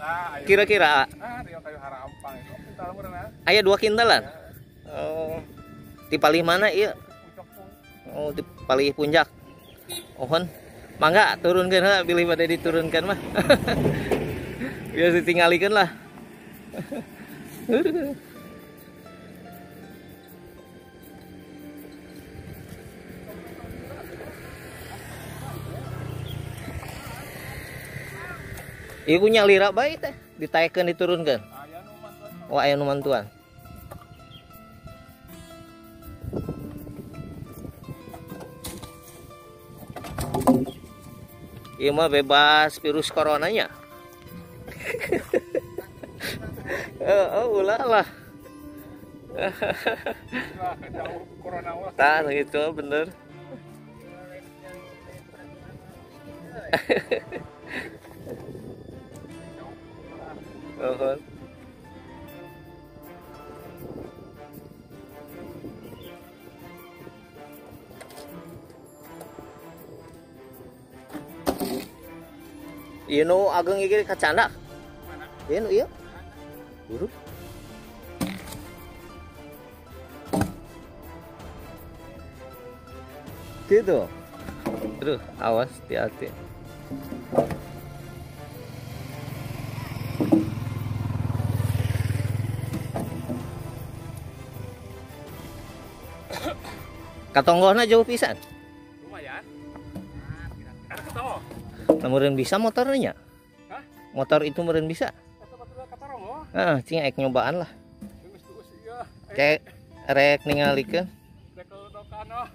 Kira-kira Dia kayu harampang itu. Kintal meureunna. aya 2 kintalan. Oh. Di palih mana ieu? Oh, di palih puncak. Ohon. Mangga turunkeun heula bilih bade diturunkan mah. Biar ditinggalikeun lah. Ieu ku nyalira bae teh, ditaekeun diturunkeun. Aya nu mantuan. Oh, aya nu mantuan. Ieu mah bebas virus coronanya. Ulah lah. Jauh corona wah. Tah gitu bener. Ohon. Ieu nu ageng ieu kacanda. Ieu nu ieu. Buru. Gitu. Aduh, awas hati-hati. Katonggohna jauh pisan. Lumayan. Kira-kira ketemu. Meureun bisa motornya. Hah? Motor itu meureun bisa. Kata Romo. Cing ek nyobaan lah. Geus ieu. Cek rek ningalikeun. Dekel dokan oh.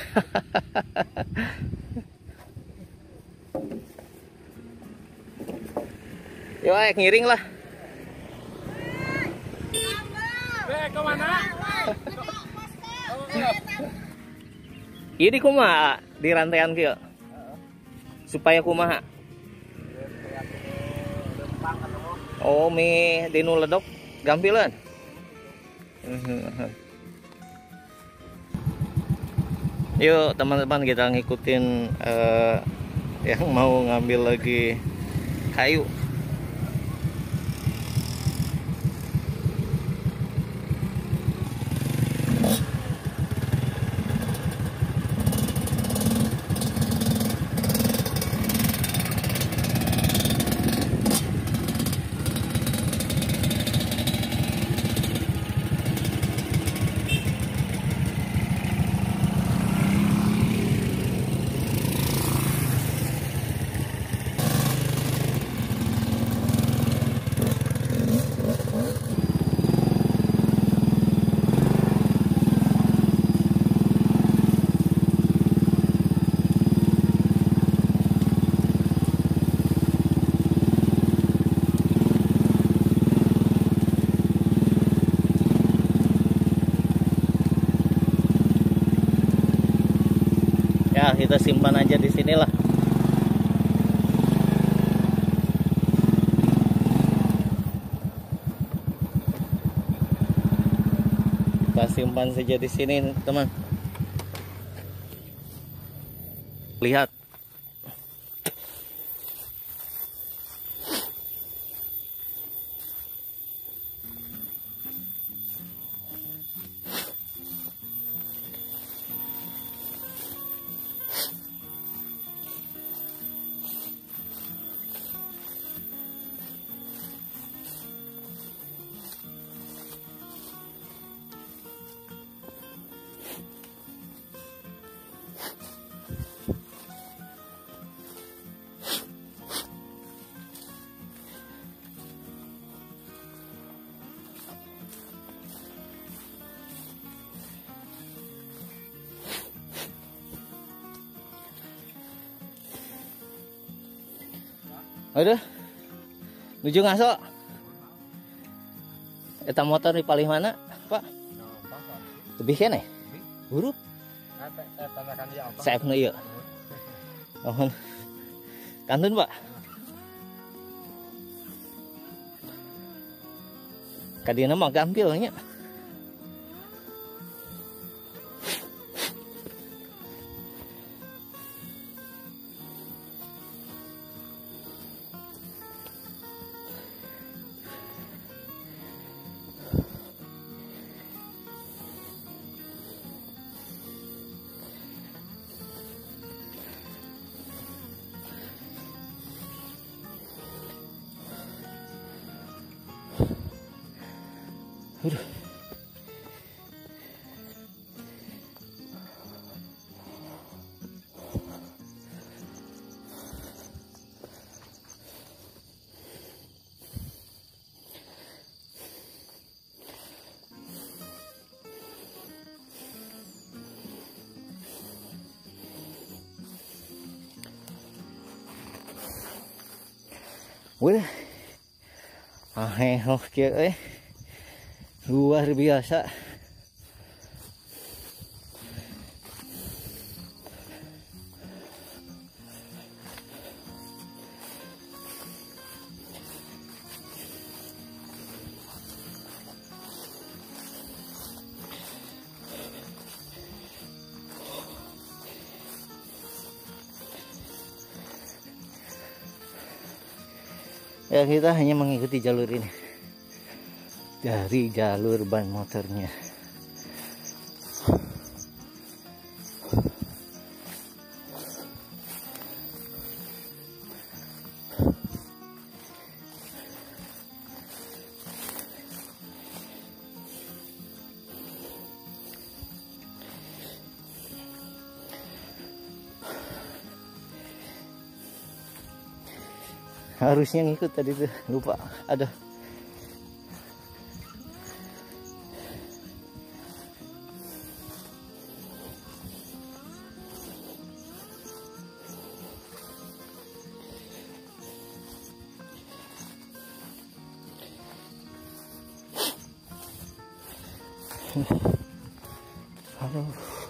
Yo ek ngiring lah. Ke mana? Ieu di kumaha di rantaian kieu. Supaya kumaha? Oh, mi dinu ledok gampileun. Yuk teman-teman kita ngikutin yang mau ngambil lagi kayu. Ya, kita simpan aja di sinilah. Kita simpan saja di sini, teman. Lihat. Aduh, nuju ngaso. Eta motor di palih mana, Pak? Lebih kene? Buru? Saya nu ieu. Oh. Kantun, Pak. Kadina mah gampil nya. Udah. Wih, oke, luar biasa. Ya, kita hanya mengikuti jalur ini dari jalur ban motornya. Harusnya ngikut tadi tuh, lupa. Ada. Aduh.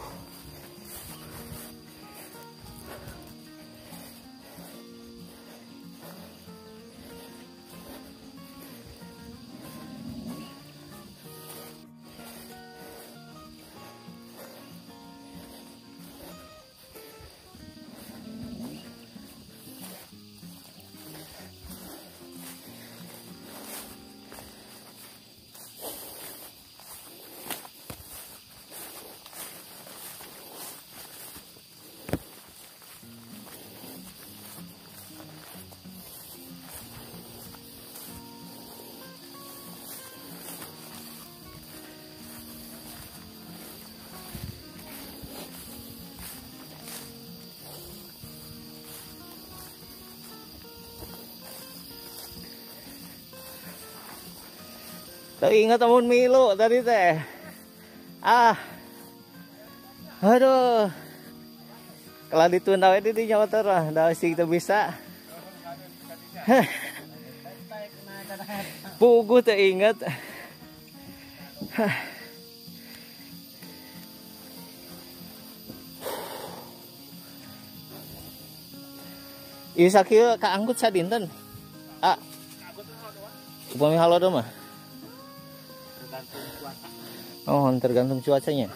Tapi ingat amun Milo tadi teh. Aduh. Kalau ditunda itu di Jawa Tengah, dah sih kita bisa. Pugu teringat. Isa kieu kaangkut sadinten. Upami halodo mah. Oh, tergantung cuacanya.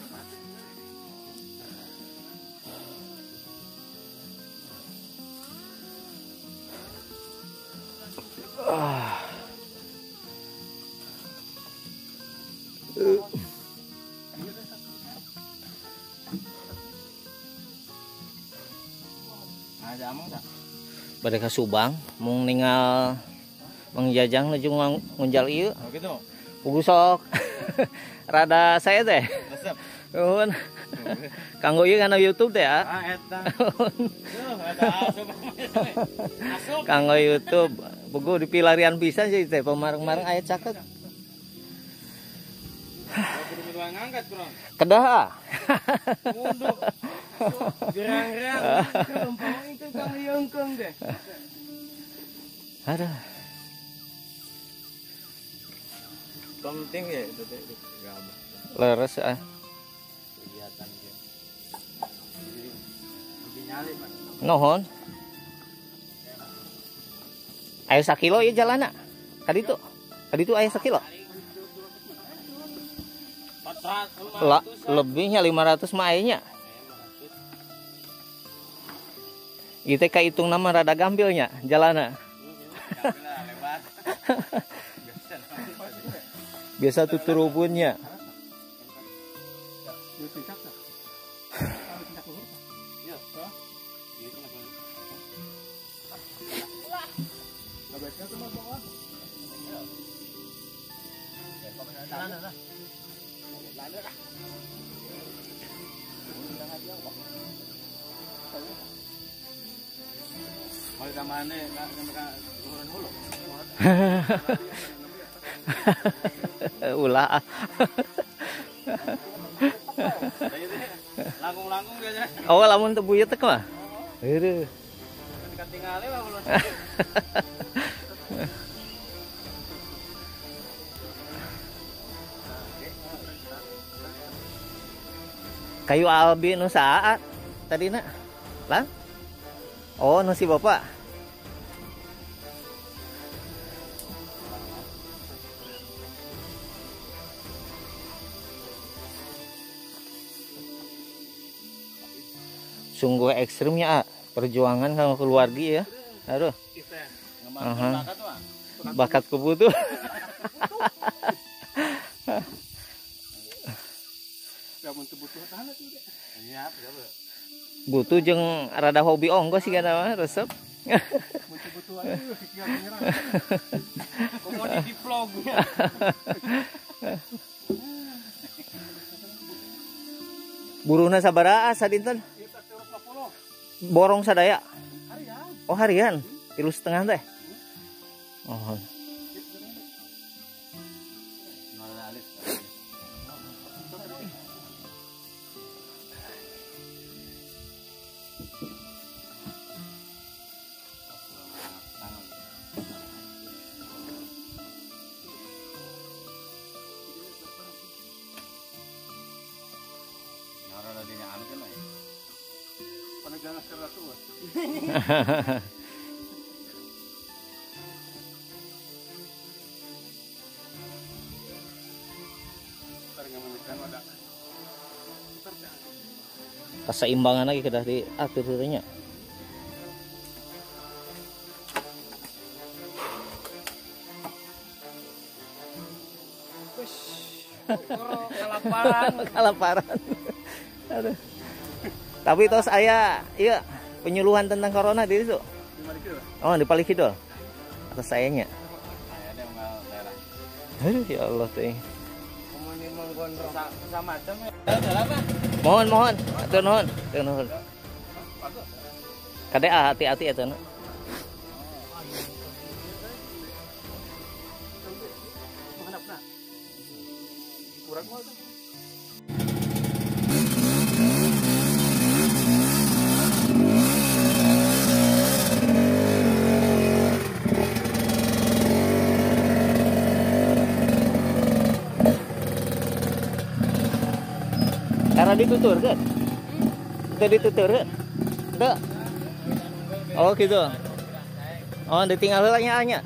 Ada amang tak? Pada ke Subang, mau ninggal mengjajang nuju ngunjal ieu. Oh gitu. Pugu sok. Rada saya teh. Resep. Nuhun. Kanggo ieu kana YouTube teh ya. Eta. Kanggo YouTube. Pugu di pilarian pisan sih teh pemareng-mareng aya caket. Ngangkat kurang. Kedah. Mundur. Gerang-gerang. Kerempang itu kang yeungkeung deh. Aduh. Penting ya itu teh gambar. Leres ah. Kegiatan dia. Jadi nyali Pak. Nuhun. Aya sakilo ieu jalana. Kaditu. Kaditu aya sakilo. Lebihnya 500 mah aya nya. Ieu teh kahitung nama rada gambilnya jalana. Biasa tuturubunnya. Mau zamane ka turun hulu. Ulah. Langkung-langkung biasanya. Oh, lamun teu buyut teh mah. Heureuh. Katingali mah ulun. Kayu albi nu saat tadina? Lan? Oh, nu si Bapak. Sungguh ekstrimnya, perjuangan sama keluarga ya. Aduh. Aha. Bakat kebutuh. Butuh jeung rada hobi onggo sih kana mah resep. Komoditi vlog. Buruhna sabaraha sadinten? Borong sadaya. Oh, harian. 3,5 teh. Oh. Keseimbangan lagi kedah diatur nya. Kalaparan. Aduh. Tapi tos aya iya penyuluhan tentang corona di situ. Oh, di Palikidul. Atas sayanya. Aduh, ya Allah teh. Mohon, atur nuhun. Kade hati-hati eta na. Karena ditutur kan? Itu ditutur kan? Itu. Oh gitu. Oh, ditinggal heula nya.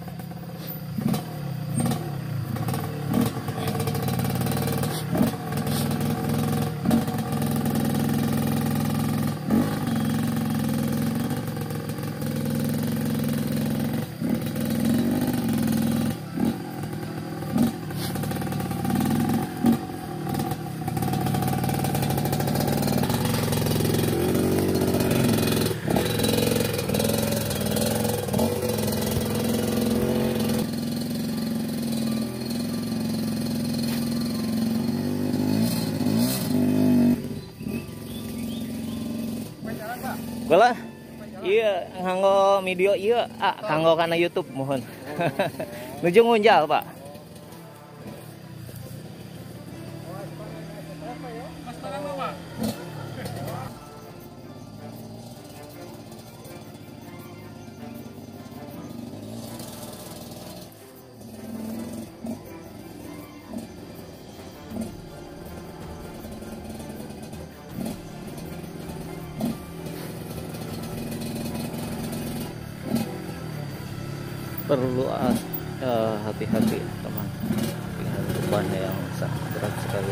Gula, iya nganggo video iya, kanggo kana YouTube mohon. Nuju ngunjal Pak. Perlu hati-hati teman dengan beban yang sangat berat sekali.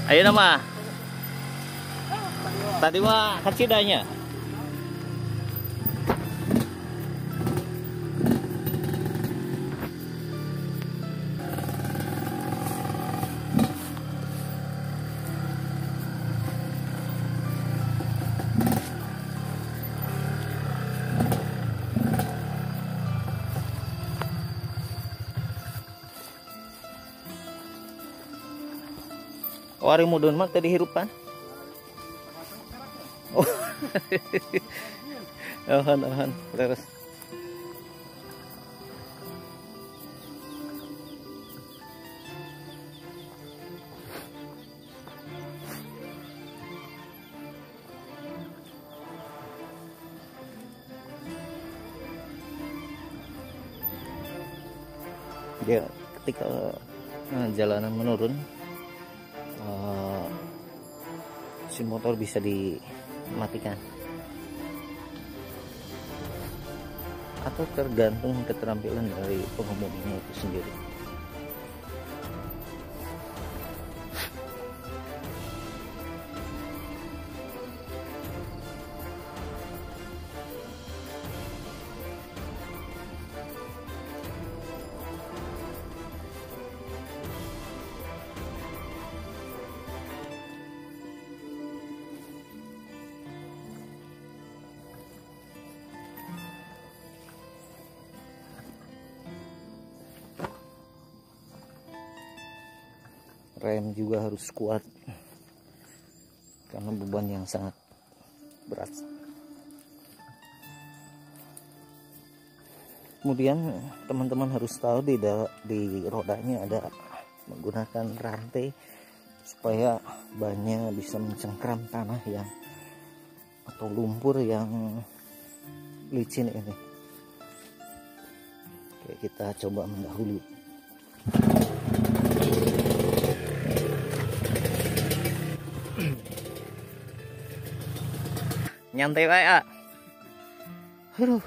Ayo nama. Tadi mah kacidanya. Wari mudun mah tadi hirupan. Oh. Alhan, beres. Dia ketika jalanan menurun, si motor bisa dimatikan atau tergantung keterampilan dari pengemudinya itu sendiri. Rem juga harus kuat karena beban yang sangat berat. Kemudian teman-teman harus tahu di rodanya ada menggunakan rantai supaya bannya bisa mencengkram tanah yang atau lumpur yang licin ini. Oke, kita coba mendahului. Nyantai wae, ah. Aduh.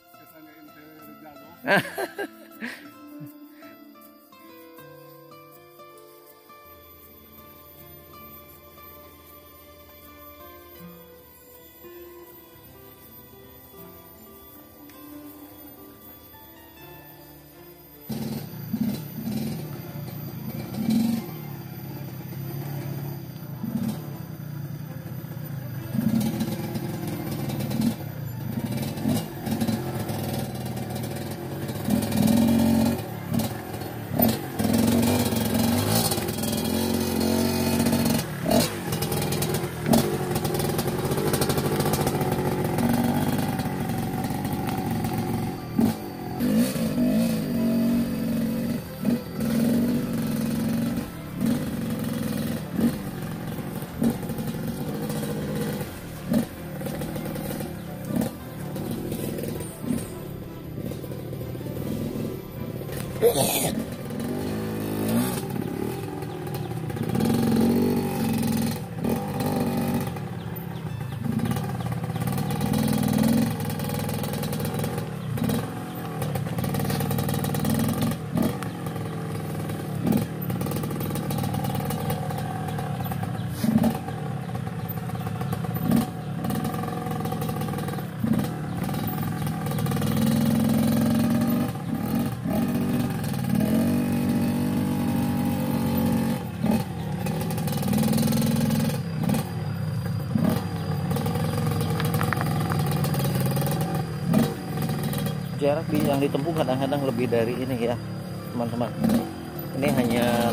Jarak yang ditempuh kadang-kadang lebih dari ini ya teman-teman. Ini hanya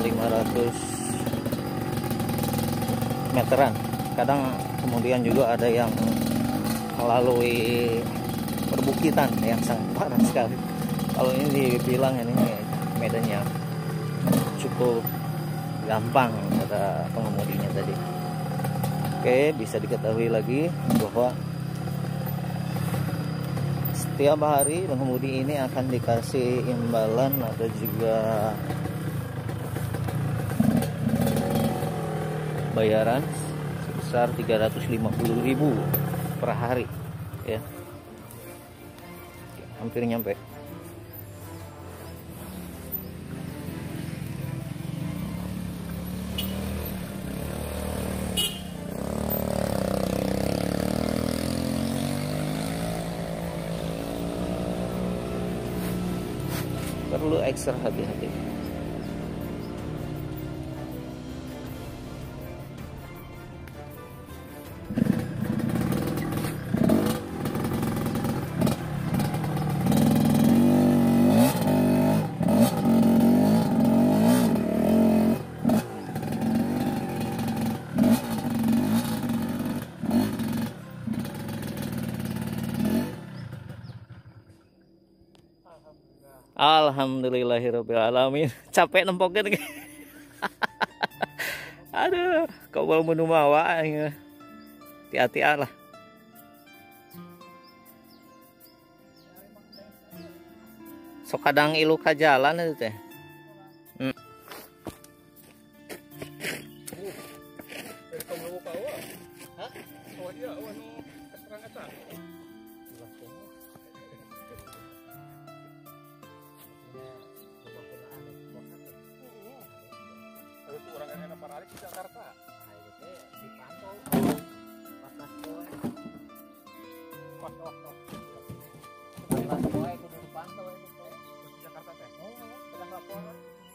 500 meteran. Kadang kemudian juga ada yang melalui perbukitan yang sangat parah sekali. Kalau ini dibilang ini medannya cukup gampang kata pengemudinya tadi. Oke, bisa diketahui lagi bahwa setiap hari pengemudi ini akan dikasih imbalan atau juga bayaran sebesar 350.000 per hari ya. Hampir nyampe. perlu ekstra hati-hati. Alhamdulillahirobbilalamin. Capek nempokin. Aduh, kok baru menu mawa ya. Hati-hati lah. Sok kadang ilu ka jalan itu teh. Jakarta. Dipantau. Jakarta teh. Oh, telah laporan.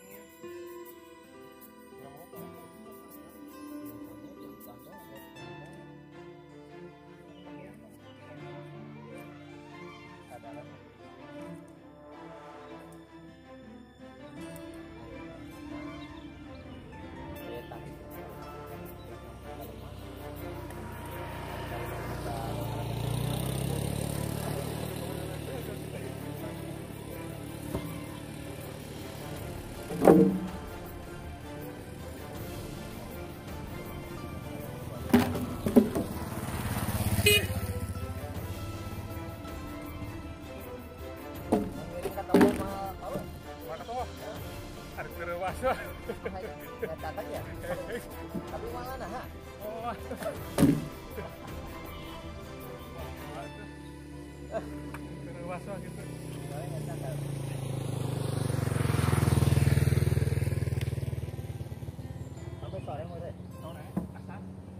Tapi malah nah. Oh. Dewasa gitu. Apa sore mau deh? Sore, asal.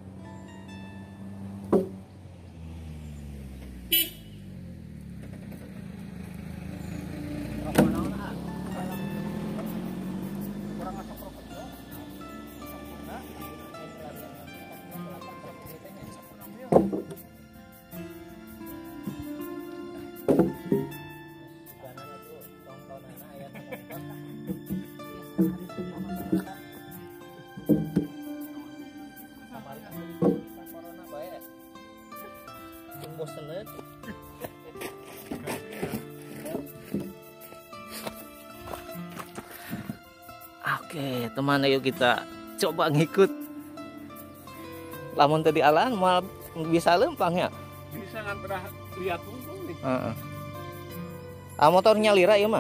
Oke, teman, yuk kita coba ngikut. Lamun tadi alan mau bisa lempang ya? Bisa ngan pernah lihat untung nih. Motornya lira ya mah?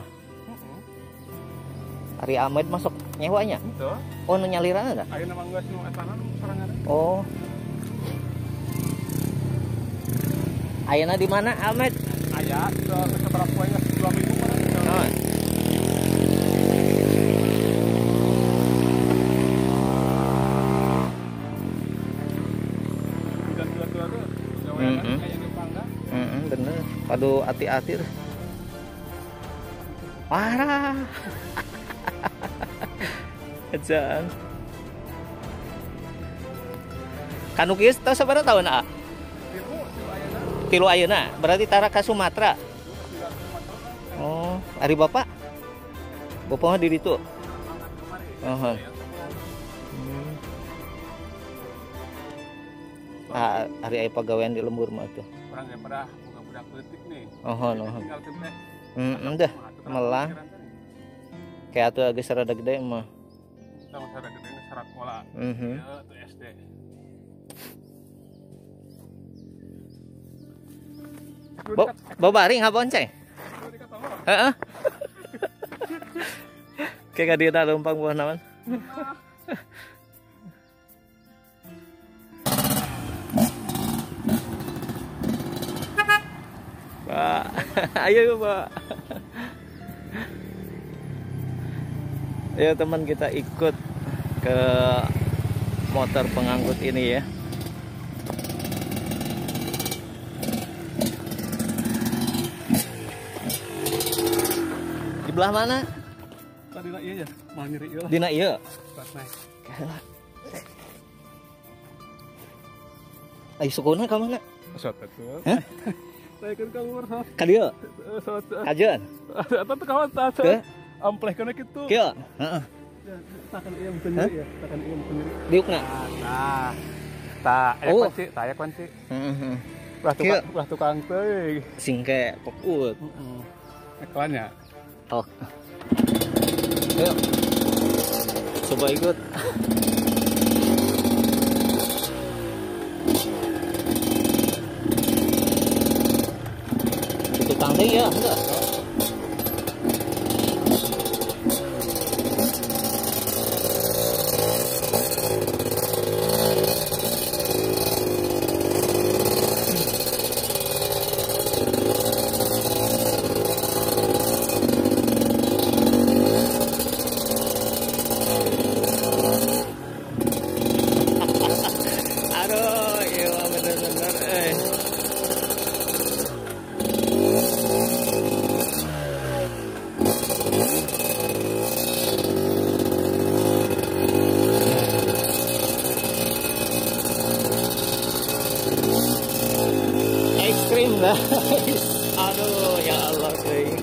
Ari Ahmed masuk nyewanya? Betul. Oh, nu nyalira ada? Ayo nama geus nu etana nu sorangan. Oh. Ayeuna di mana Ahmed? Aya ke seberapa poinnya 2 minggu mana? Bener. Padu hati-hati. Parah. Ejaan. Kanu kieu teh sabaraha tahun A? Tilu ayeuna. Berarti tara ka Sumatera. Oh, ari Bapak? Bapak mah di ditu. Oh. Hari aya pagawean di lembur mah tuh. Orang yang pada budak politik nih. Tinggal tempe. Dah, melah. Kayak atuh geus rada gede mah. Sama rada gede serat sekolah. Ya, tuh SD. Babaring ngabonceng? Heeh. Kayak dia ada lempang buah naon. Pak, ayo Pak. Ayo teman, kita ikut ke motor pengangkut ini ya. Sebelah mana? Tadi nak iya ya, mal nyeri ieu lah. Dina ieu. Pas naik. Kalah. Ayo sukuna ka mana? Sot atuh. Hah? Saya kan kamar sot. Ka dieu. Sot. Kajeun. Eta teh kawan sot. Teu? Amplehkeun kitu. Kieu. Heeh. Takan ieu meukeun nyeri ya, takan ieu meukeun nyeri. Diukna. Nah. Tah, aya Oh. kunci, tah aya kunci. Heeh. Ulah tukang teuing. Singke pokut. Heeh. Eklannya. Oh. Ayo. Coba ikut. Itu tangting ya, enggak? Aduh, iya bener-bener. Ekstrim guys. Aduh, ya Allah guys.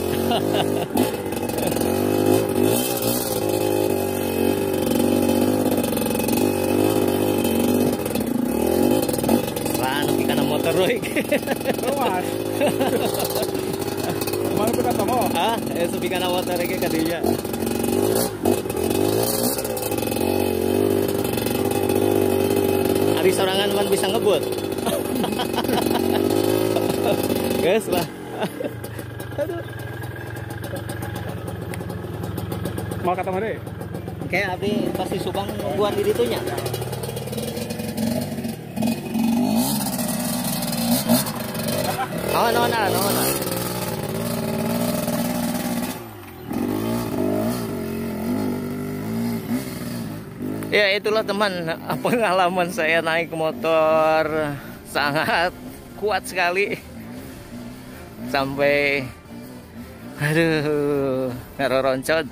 Wah, nepi kana motor roy. Luas. Mana pun kata mau. Ah, sepi kana motor ge ka dinya. Ari sorangan man bisa ngebut. Guys lah. Mau kata mana? Kayak abdi pasti subang nungguan di ditunya. Naon. Ya itulah teman pengalaman saya naik motor sangat kuat sekali sampai aduh ngeroroncot.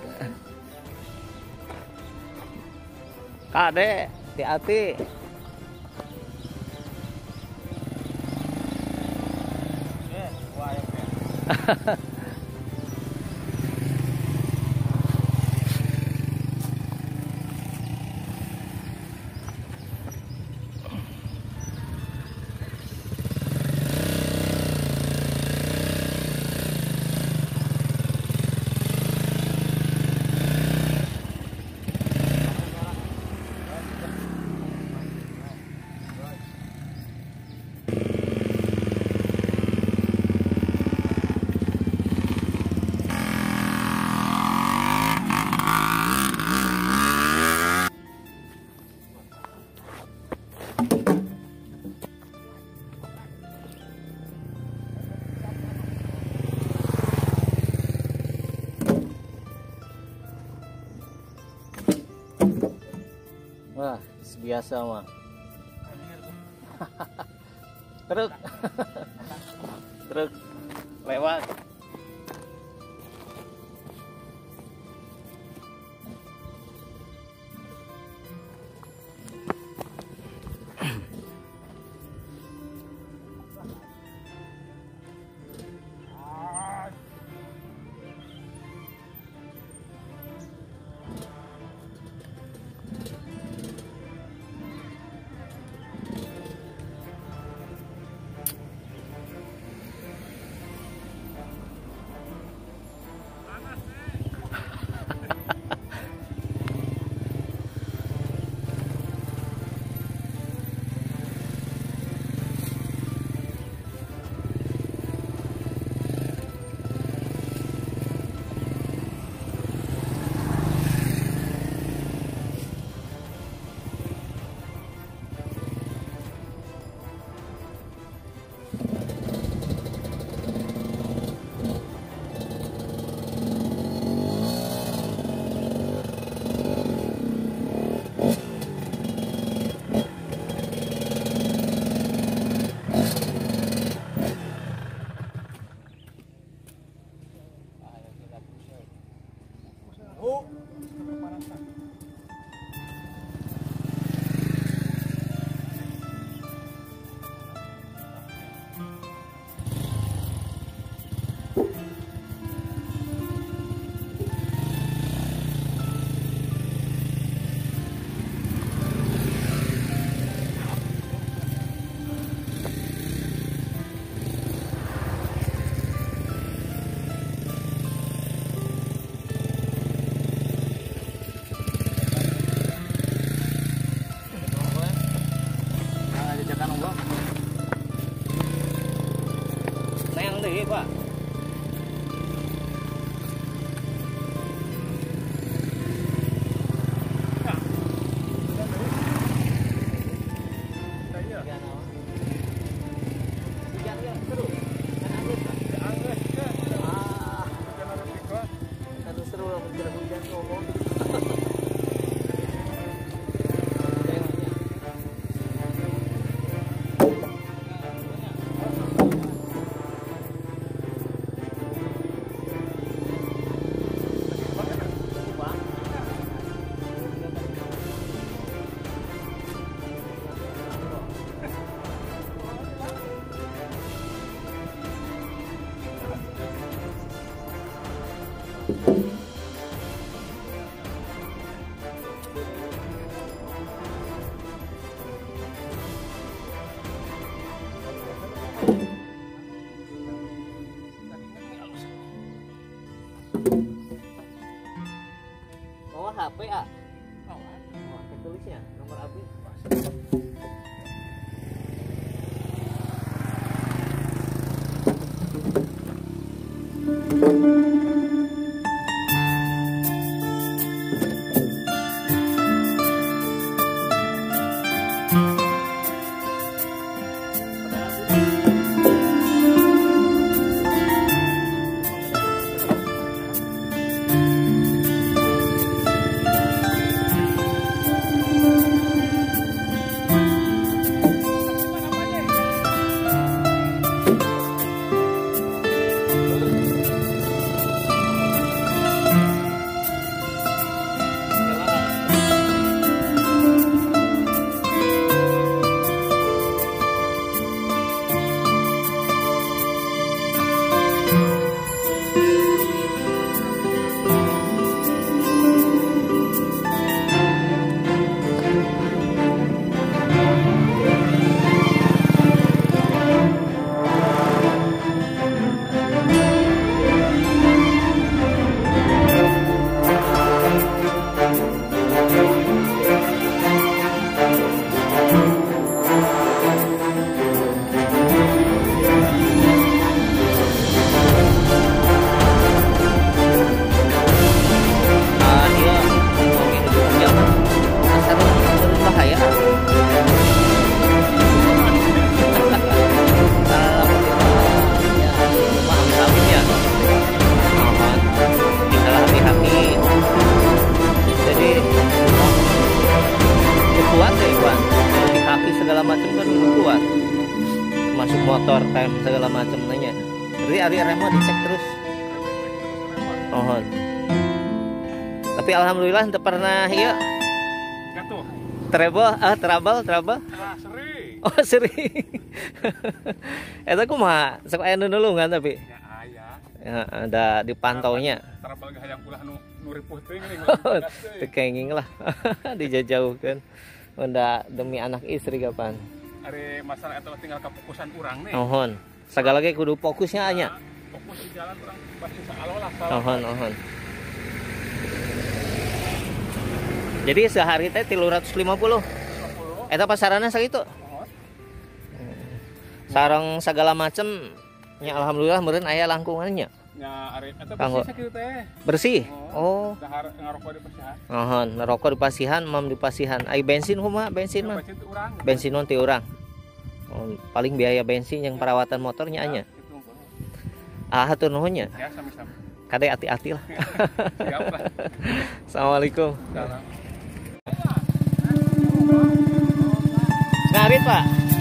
Kade hati-hati. Wah, biasa mah. Truk. Truk lewat. bersih, Pak. Oh, HP ah. Oh, tulisnya nomor Abi. Segala macam kan kuat, termasuk motor, rem segala macam nanya. Jadi ari remnya dicek terus. Oh. Tapi alhamdulillah tidak pernah ya. Jatuh. Trouble. Sering. Oh sering. Eta kumaha? Sok aya nulungan tapi. Ya aya. Ya, ada dipantaunya. Trouble gak hayang ulah nu ripuh teuing Teu kenging lah. Dijajauhkeun. Unda demi anak istri kapan? Ari masalah eta tinggal kefokusan urang nih. Ohon. Sagala ge kudu fokusnya anya. Fokus di jalan urang pasti saalolah. Ohon. Jadi sehari teh 350. Eta pasarannya sakitu. Sareng segala macem nya alhamdulillah meureun aya langkungannya. Nya ari eta Kanggo. bersih sakitu teh. Bersih. Oh. Dahar ngarokok di pasihan. Ohon, ngerokok di pasihan, mam di pasihan. Ai bensin kumaha bensin mah? Bensin teh urang. Bensin non ti urang. Oh, paling biaya bensin yang perawatan motornya anya. Hatur nuhunnya. Ya sami-sami. Kade hati-hati lah. Siap lah. Assalamualaikum. Salam. Ngarit Pak.